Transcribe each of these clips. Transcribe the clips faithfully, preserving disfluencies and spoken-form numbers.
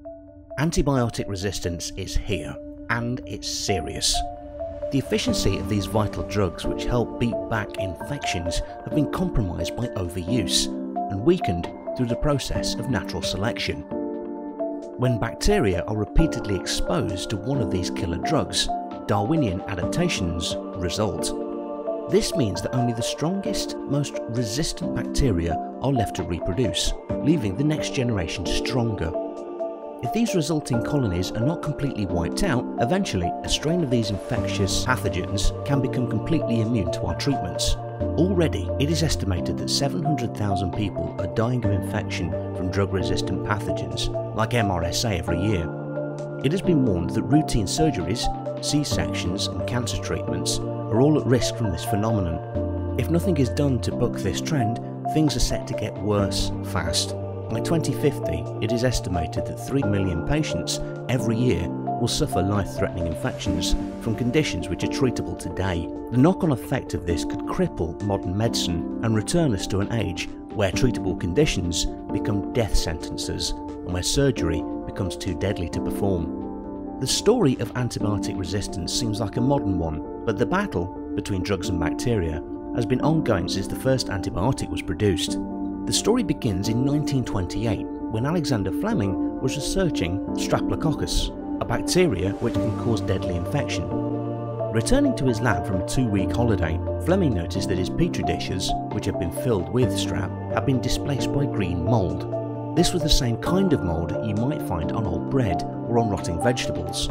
Antibiotic resistance is here, and it's serious. The efficiency of these vital drugs which help beat back infections have been compromised by overuse and weakened through the process of natural selection. When bacteria are repeatedly exposed to one of these killer drugs, Darwinian adaptations result. This means that only the strongest, most resistant bacteria are left to reproduce, leaving the next generation stronger. If these resulting colonies are not completely wiped out, eventually a strain of these infectious pathogens can become completely immune to our treatments. Already, it is estimated that seven hundred thousand people are dying of infection from drug-resistant pathogens, like M R S A, every year. It has been warned that routine surgeries, C-sections and cancer treatments are all at risk from this phenomenon. If nothing is done to buck this trend, things are set to get worse fast. By twenty fifty, it is estimated that three million patients every year will suffer life-threatening infections from conditions which are treatable today. The knock-on effect of this could cripple modern medicine and return us to an age where treatable conditions become death sentences and where surgery becomes too deadly to perform. The story of antibiotic resistance seems like a modern one, but the battle between drugs and bacteria has been ongoing since the first antibiotic was produced. The story begins in nineteen twenty-eight, when Alexander Fleming was researching Staphylococcus, a bacteria which can cause deadly infection. Returning to his lab from a two-week holiday, Fleming noticed that his petri dishes, which had been filled with strep, had been displaced by green mould. This was the same kind of mould you might find on old bread or on rotting vegetables.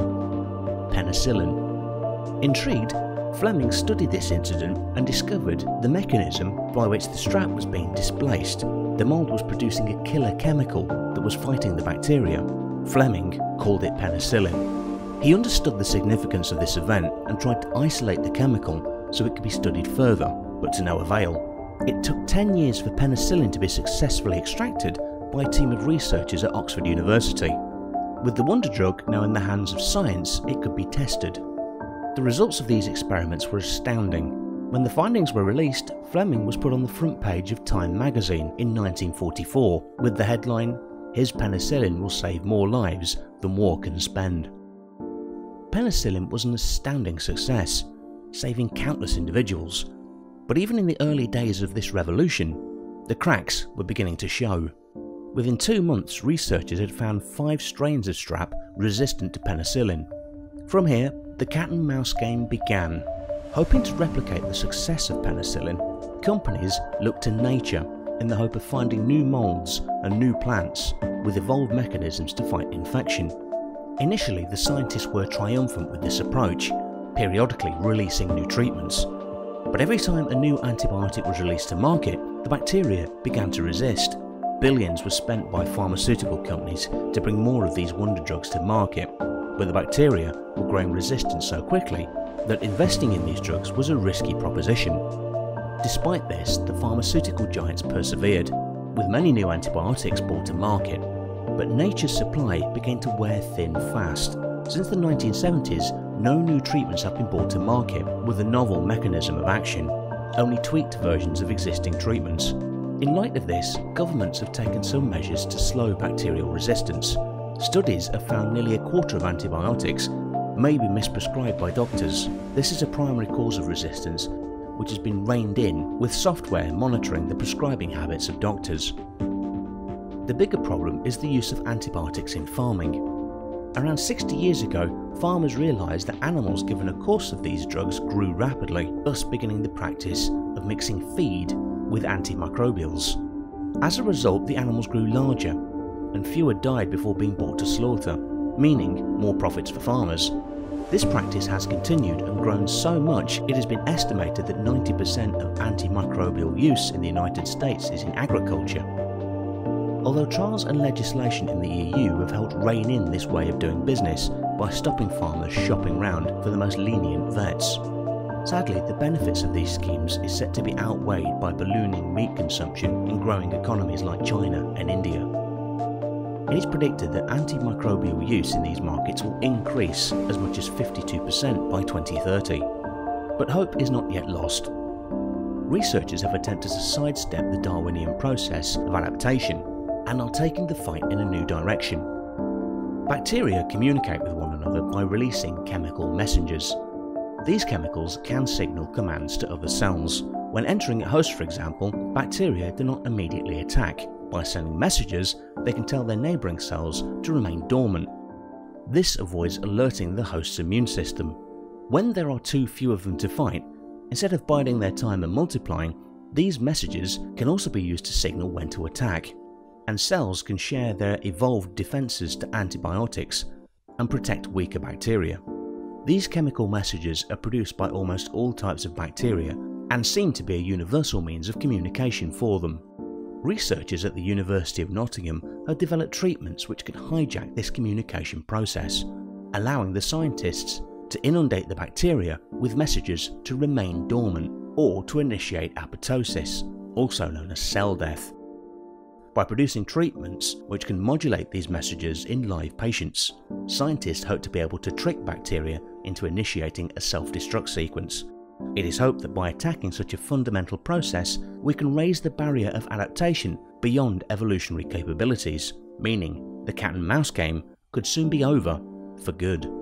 Penicillin. Intrigued, Fleming studied this incident and discovered the mechanism by which the strap was being displaced. The mould was producing a killer chemical that was fighting the bacteria. Fleming called it penicillin. He understood the significance of this event and tried to isolate the chemical so it could be studied further, but to no avail. It took ten years for penicillin to be successfully extracted by a team of researchers at Oxford University. With the wonder drug now in the hands of science, it could be tested. The results of these experiments were astounding. When the findings were released, Fleming was put on the front page of Time magazine in nineteen forty-four with the headline, "His penicillin will save more lives than war can spend." Penicillin was an astounding success, saving countless individuals. But even in the early days of this revolution, the cracks were beginning to show. Within two months, researchers had found five strains of strep resistant to penicillin. From here, the cat and mouse game began. Hoping to replicate the success of penicillin, companies looked to nature in the hope of finding new moulds and new plants with evolved mechanisms to fight infection. Initially, the scientists were triumphant with this approach, periodically releasing new treatments. But every time a new antibiotic was released to market, the bacteria began to resist. Billions were spent by pharmaceutical companies to bring more of these wonder drugs to market, but the bacteria were growing resistant so quickly that investing in these drugs was a risky proposition. Despite this, the pharmaceutical giants persevered, with many new antibiotics brought to market. But nature's supply began to wear thin fast. Since the nineteen seventies, no new treatments have been brought to market with a novel mechanism of action, only tweaked versions of existing treatments. In light of this, governments have taken some measures to slow bacterial resistance. Studies have found nearly a quarter of antibiotics may be misprescribed by doctors. This is a primary cause of resistance, which has been reined in with software monitoring the prescribing habits of doctors. The bigger problem is the use of antibiotics in farming. Around sixty years ago, farmers realised that animals given a course of these drugs grew rapidly, thus beginning the practice of mixing feed with antimicrobials. As a result, the animals grew larger, and fewer died before being brought to slaughter, meaning more profits for farmers. This practice has continued and grown so much it has been estimated that ninety percent of antimicrobial use in the United States is in agriculture. Although trials and legislation in the E U have helped rein in this way of doing business by stopping farmers shopping round for the most lenient vets. Sadly, the benefits of these schemes is set to be outweighed by ballooning meat consumption in growing economies like China and India. It is predicted that antimicrobial use in these markets will increase as much as fifty-two percent by twenty thirty. But hope is not yet lost. Researchers have attempted to sidestep the Darwinian process of adaptation and are taking the fight in a new direction. Bacteria communicate with one another by releasing chemical messengers. These chemicals can signal commands to other cells. When entering a host, for example, bacteria do not immediately attack. By sending messages, they can tell their neighbouring cells to remain dormant. This avoids alerting the host's immune system. When there are too few of them to fight, instead of biding their time and multiplying, these messages can also be used to signal when to attack, and cells can share their evolved defences to antibiotics and protect weaker bacteria. These chemical messages are produced by almost all types of bacteria and seem to be a universal means of communication for them. Researchers at the University of Nottingham have developed treatments which can hijack this communication process, allowing the scientists to inundate the bacteria with messages to remain dormant or to initiate apoptosis, also known as cell death. By producing treatments which can modulate these messages in live patients, scientists hope to be able to trick bacteria into initiating a self-destruct sequence. It is hoped that by attacking such a fundamental process, we can raise the barrier of adaptation beyond evolutionary capabilities, meaning the cat and mouse game could soon be over for good.